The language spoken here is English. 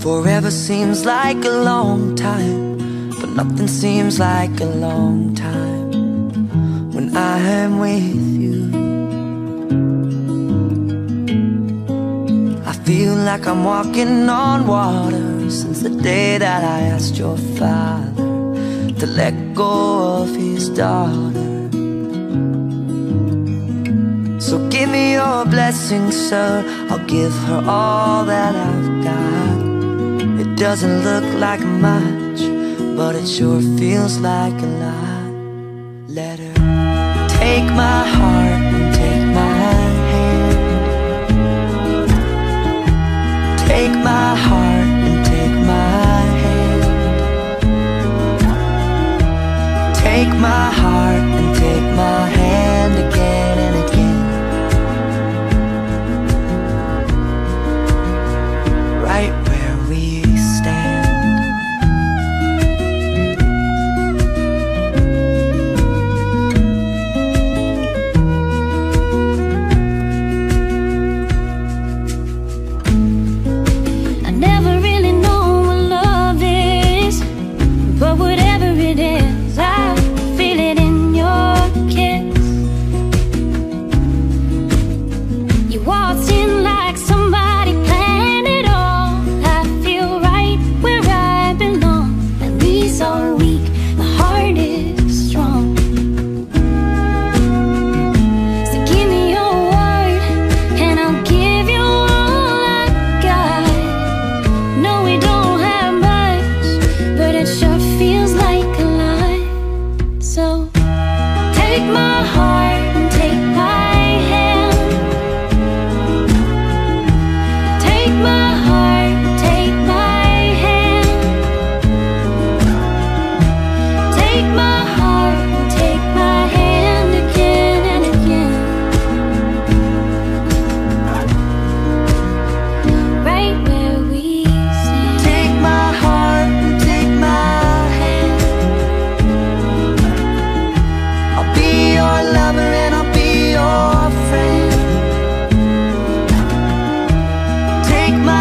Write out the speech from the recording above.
Forever seems like a long time, but nothing seems like a long time when I am with you. I feel like I'm walking on water since the day that I asked your father to let go of his daughter. So give me your blessing, sir, I'll give her all that I've got. It doesn't look like much, but it sure feels like a lot. Let her take my heart and take my hand. Take my heart and take my hand. Take my heart and take my hand again and again. Right where we stand. I never really know what love is, but whatever it is, I feel it in your kiss. You walked in like somebody planned it all. I feel right where I belong. My knees are weak, my heart is strong. So give me your word and I'll give you all I got. No, we don't have much, but it sure feels like a lot. So take my heart and take my hand. Take my heart, take my hand. Take my heart, take my hand again and again. Right where we stand. Take my heart and take my hand. I'll be your lover and I'll be your friend. Take my